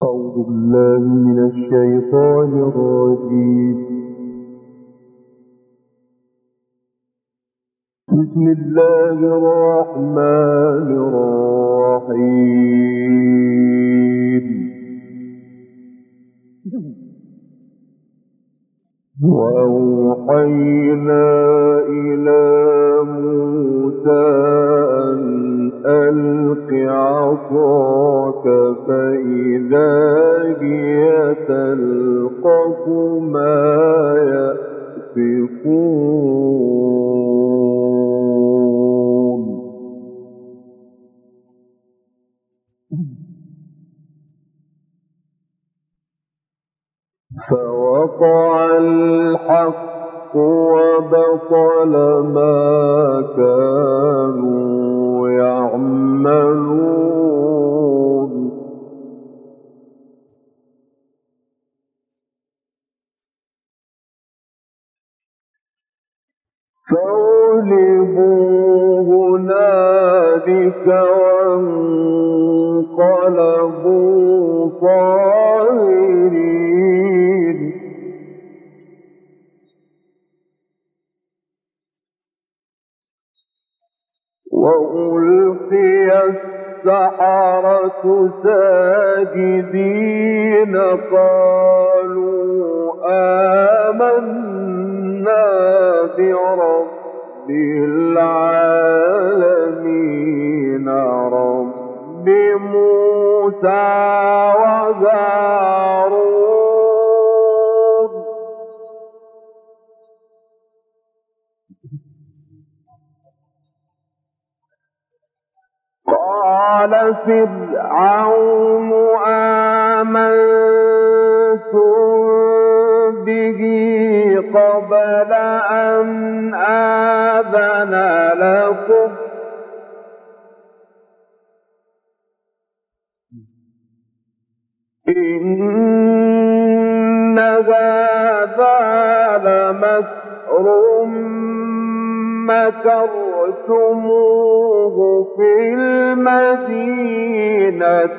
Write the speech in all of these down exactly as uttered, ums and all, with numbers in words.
أعوذ بالله من الشيطان الرجيم. بسم الله الرحمن الرحيم. وأوحينا إلى موسى أن ألق عصاك فإذا هي تلقف ما يأفكون. فوقع الحق وبطل ما كانوا يعملون. فغلبوا هنالك وانقلبوا صاغرين. وألقي السحرة ساجدين قالوا آمنا برب العالمين رب موسى وهارون. قال فرعون آمنتم به قبل أن آذن لكم إن هذا لمكر مكرتموه في المدينة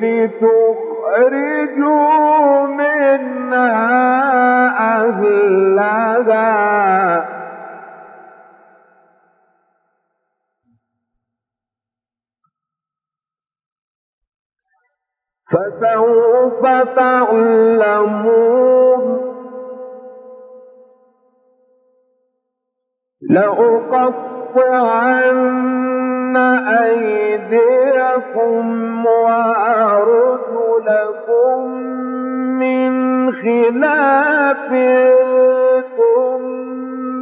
لتخرجوا منها أهلها فسوف تعلمون. لأقطعن أيديكم وأرجلكم من خلاف ثم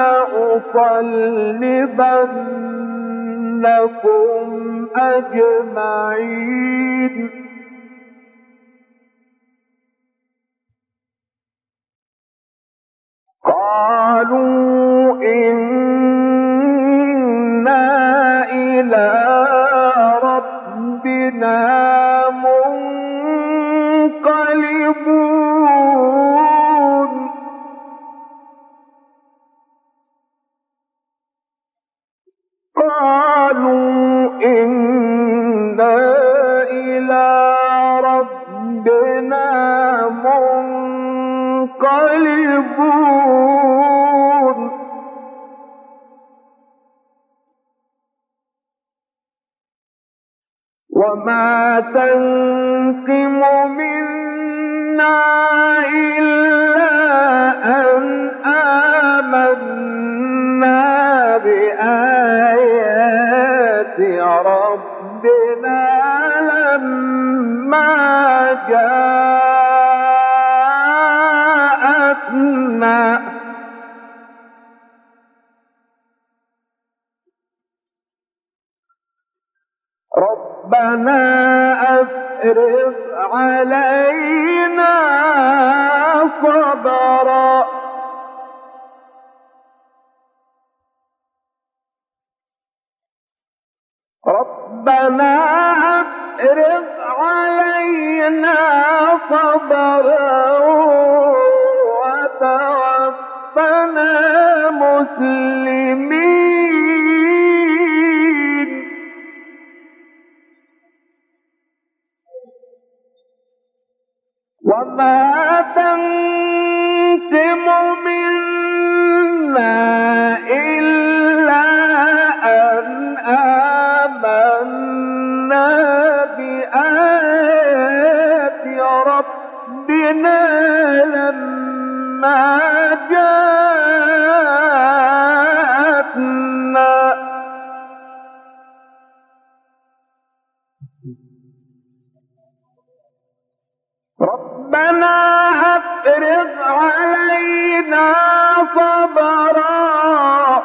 لأصلبنكم أجمعين. قالوا إنا إلى ربنا منقلبون. قالوا إنا إلى ربنا منقلبون. وما تنقم منا إلا أن آمنا بآيات ربنا لما جاءتنا ربنا أفرغ علينا صبرا ربنا أفرغ علينا صبرا وتوفنا مسلمين. وما تنقم منا إلا أن آمنا بآيات ربنا لما جاءتنا ربنا أفرغ علينا صبرا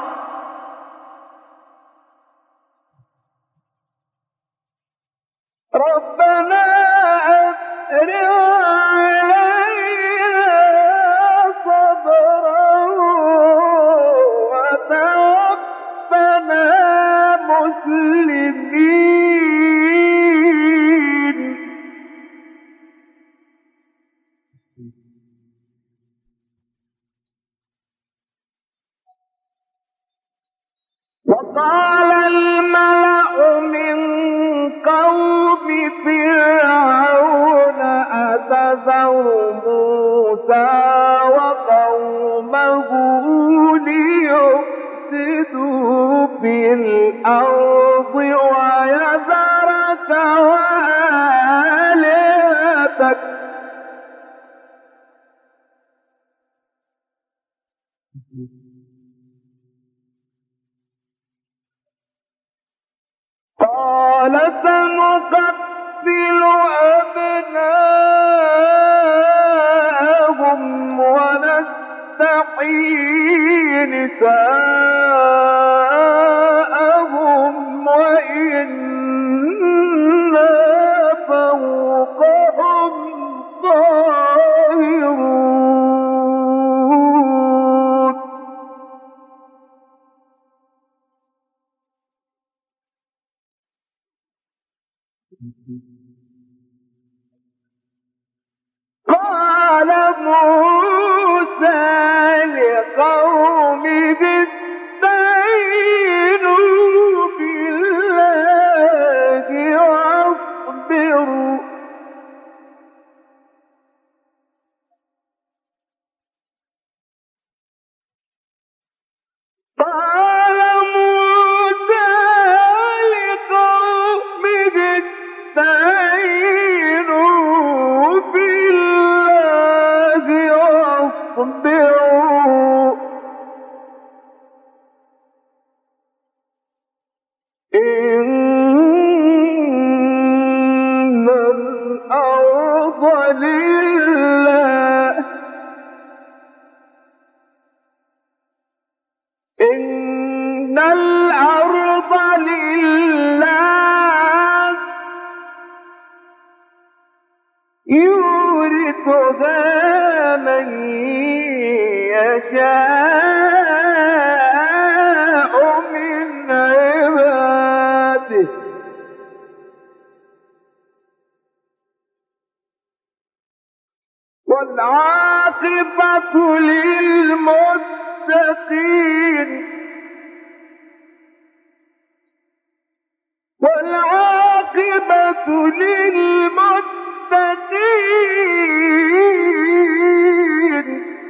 ربنا أفرغ علينا صبرا وتوفنا مسلمين. وقال الملأ من قوم فرعون أتذر موسى وقومه ليفسدوا في الأرض ويذرك وآلهتك قال سنقتل أبناءهم ونستحيي نساءهم وإنا فوقهم قاهرون. قال موسى لقومه استعينوا بالله واصبروا قال موسى لقومه استعينوا بالله واصبروا إن الأرض لله إن الأرض لله يورثها من يشاء من عباده والعاقبة للمتقين والعاقبة للمتقين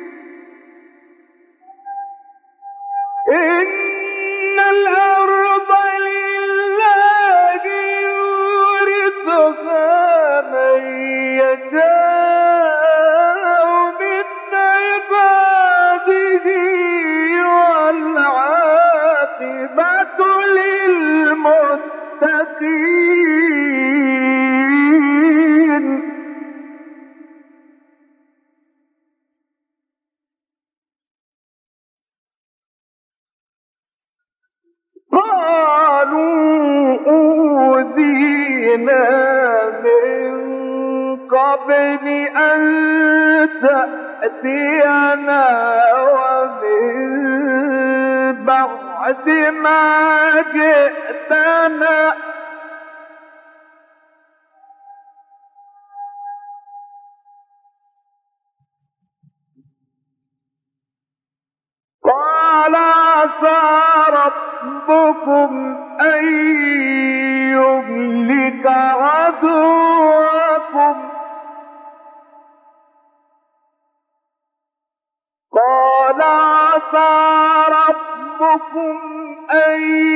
إن الأرض لله يورثها من يشاء من عباده والعاقبة للمتقين. قالوا أوذينا من قبل أن تأتينا ومن بعد ما جئتنا قال عسى ربكم أن يهلك عدوكم ربكم أن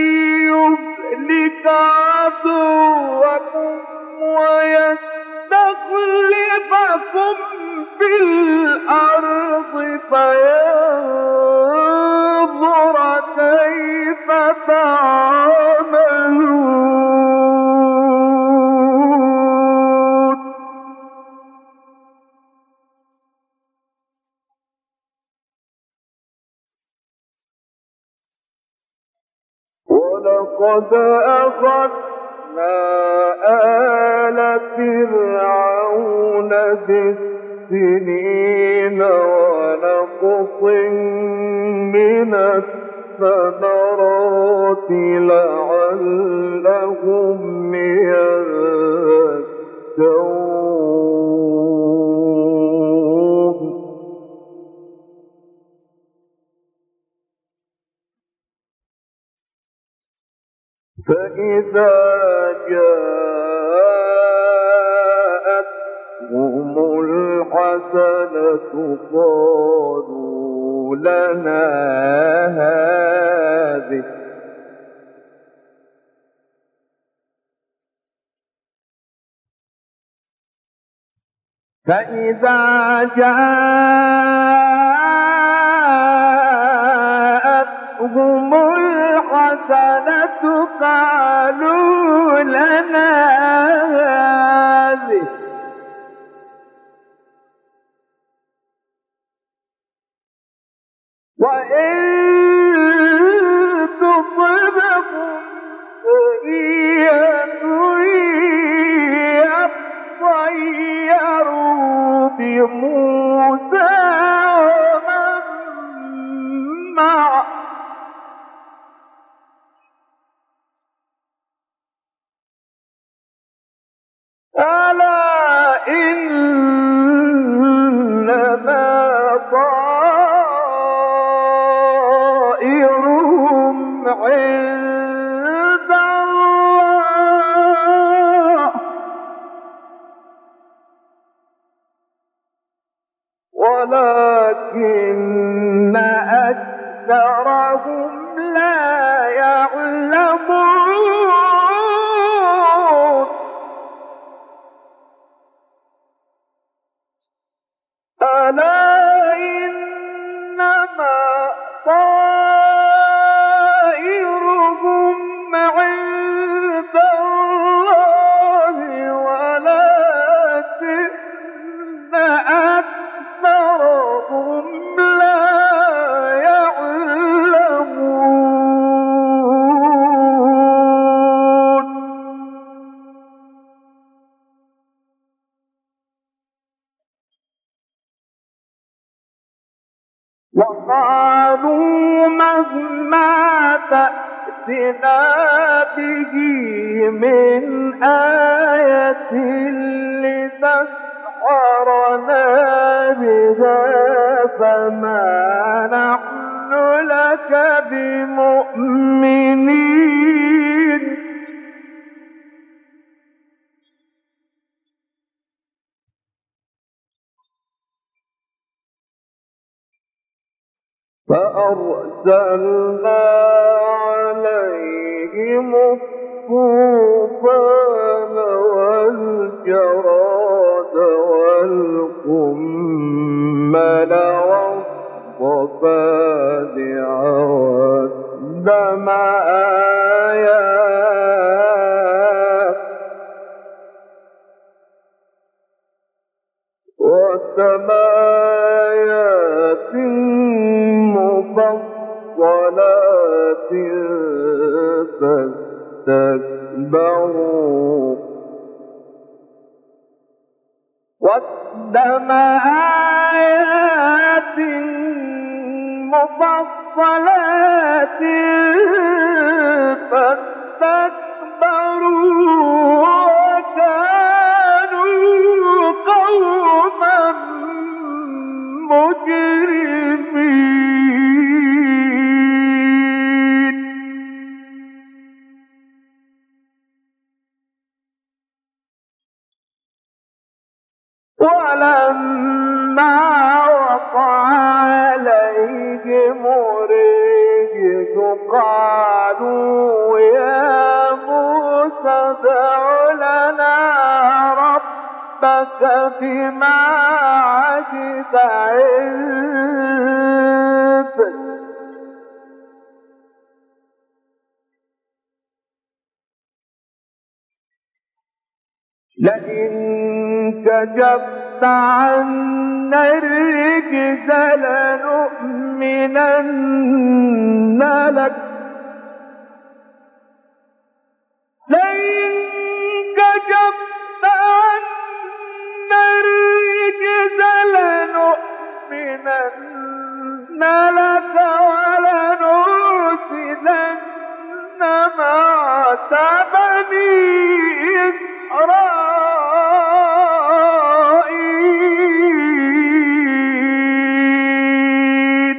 يهلك عدوكم ويستخلفكم في الأرض فينظر كيف تعملون. ولقد أخذنا آل فرعون بالسنين ونقص من الثمرات لعلهم يذكرون. فإذا جاءتهم الحسنة قالوا لنا هذه فإذا جاءتهم الحسنة قالوا لنا هذه وإن تصبهم سيئة يطيروا بموسى ومن معه ألا إنما طائرهم عند الله ولكن أكثرهم لا يعلمون. ألا إنما طائرهم عند الله ولكن أكثرهم لا يعلمون. وقالوا مهما تأتنا به من آية لتسحرنا بها فما نحن لك بمؤمنين. فأرسلنا عليهم الطوفان والجراد والقمل والضفادع والدم آيات والسمايات مفصلات فاستكبروا والدم آيات مفصلات فاستكبروا وكانوا قوما مجرمين. ولما وقع عليهم ربك بمعاد عيب لئن كشفت عنا الرجز لنؤمنن لك لئن كشفت عنا الرجز لنؤمنن لك ولنرسلن معك بني إسرائيل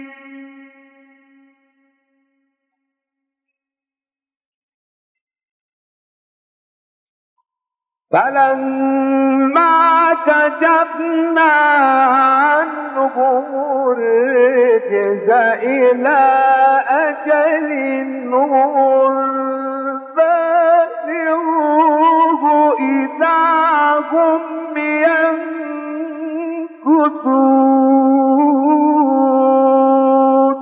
فلما كشفنا عنهم الرجز إلى أجل هم بالغوه إذا هم ينكثون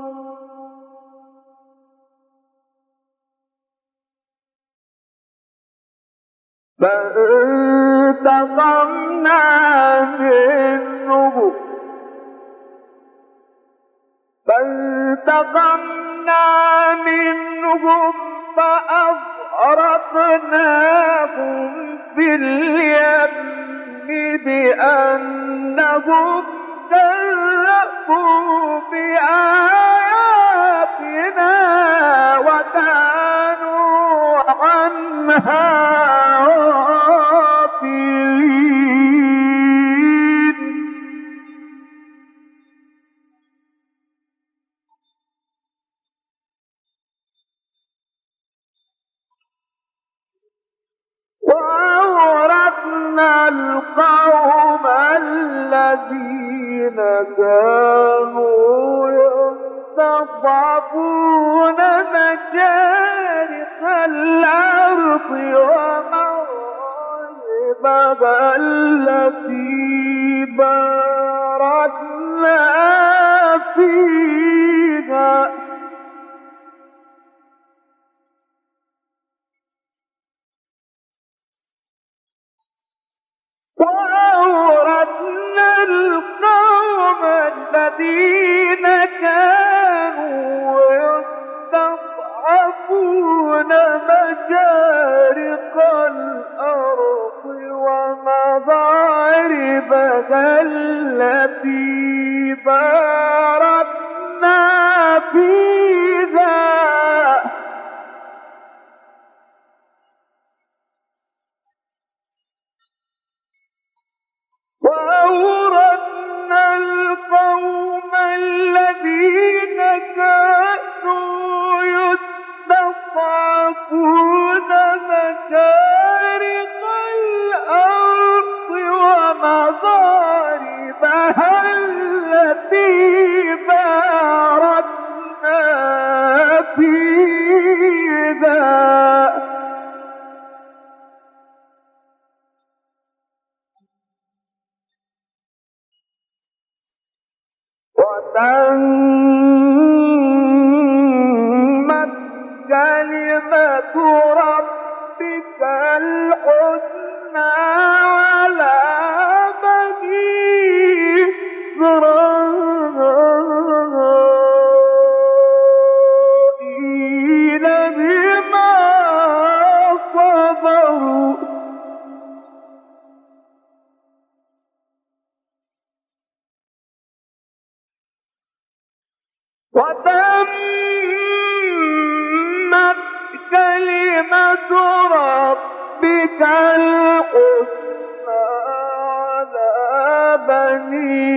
فانتقمنا منهم فانتقمنا منهم فأغرقناهم في اليم بأنهم كذبوا بآياتنا وكانوا عنها غافلين وأورثنا القوم الذين كانوا يستضعفون مشارق الأرض ومغاربها التي باركنا فيها وأورثنا القوم الذين كانوا يستضعفون مشارق الأرض ومغاربها التي باركنا فيها وأورثنا القوم الذين كانوا يستضعفون مشارق الأرض ومغاربها التي باركنا فيها وتمت كلمة ربك الحسنى على بني إسرائيل بما صبروا وتمت كلمة ربك الحسنى على بني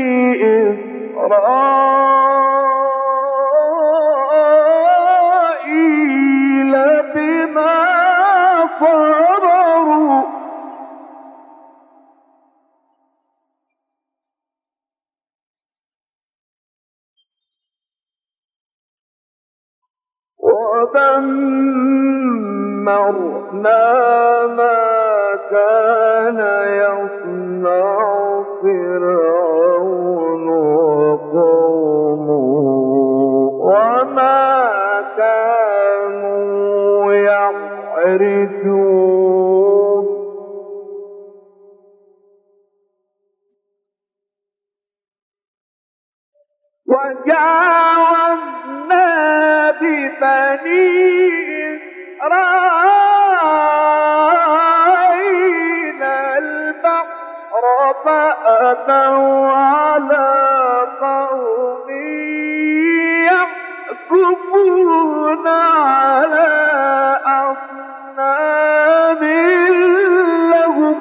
إسرائيل بما صبروا ودمرنا ما كان كان يصنع فرعون وقومه وما كانوا يعرشون وجاوزنا ببني إسرائيل البحر فأتوا على قوم يعكفون على أصنام لهم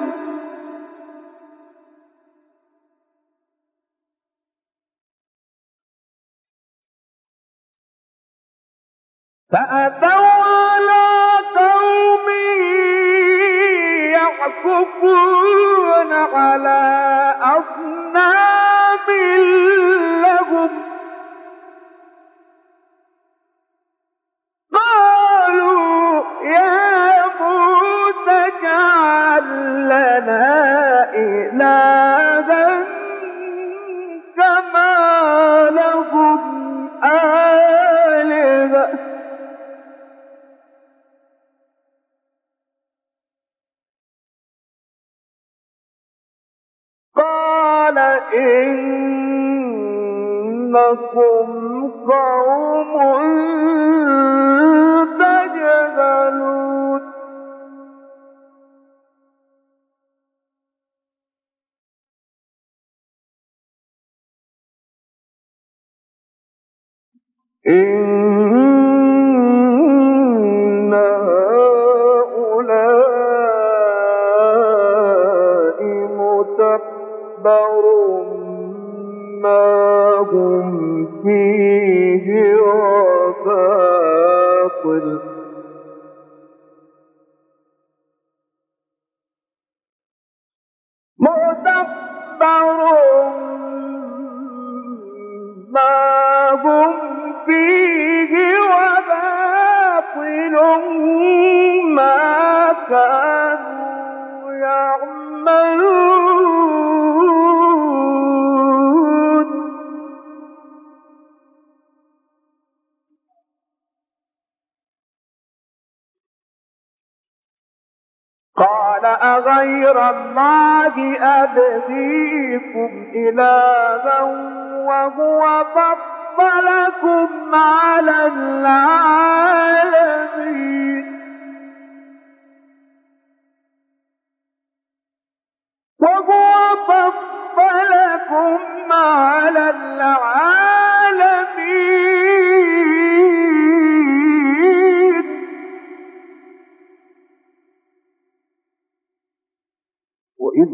فأتوا على قوم يعكفون على أصنام لهم قالوا يا موسى اجعل لنا إلها كما لهم آلهة قال إنكم قوم تجهلون إن هؤلاء متبر ما هم فيه وباطل متبر ما هم فيه وباطل ما كانوا يعملون قال أغير الله أبغيكم إلها وهو فضلكم على العالمين وهو فضلكم على العالمين وإذ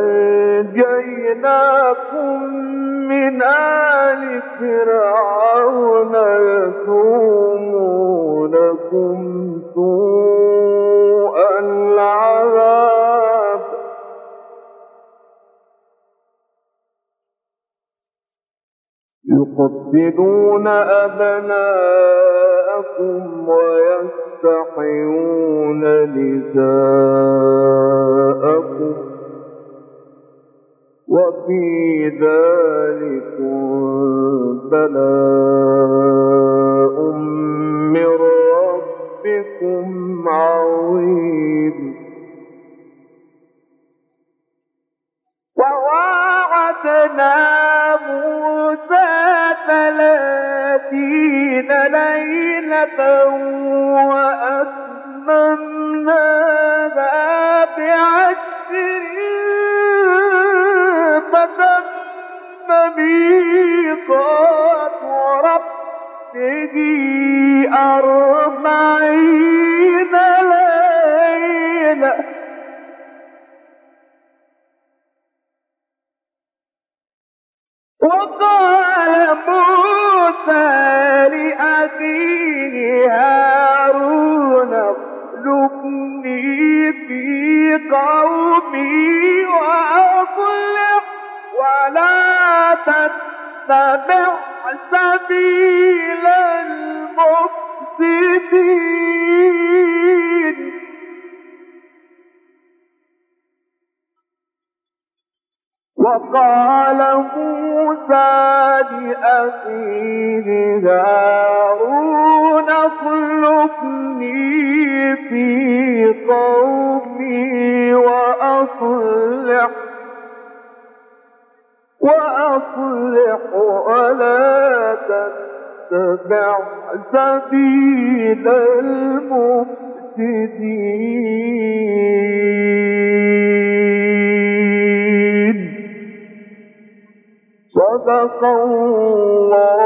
أنجيناكم من آل فرعون يسومونكم سوء العذاب يقتلون أبناءكم ويستحيون نساءكم وفي ذلكم بلاء من ربكم عظيم وواعدنا موسى ثلاثين ليلة وأتممناها بعشر فتم ميقات ربه أربعين ليلة وقال موسى لأخيه هارون اخلفني في قومي وأصلح ولا تتبع سبيل المفسدين. وقال موسى لأخيه هارون اخلفني في قومي وأصلح وأصلح ولا تتبع سبيل المفسدين. صدق الله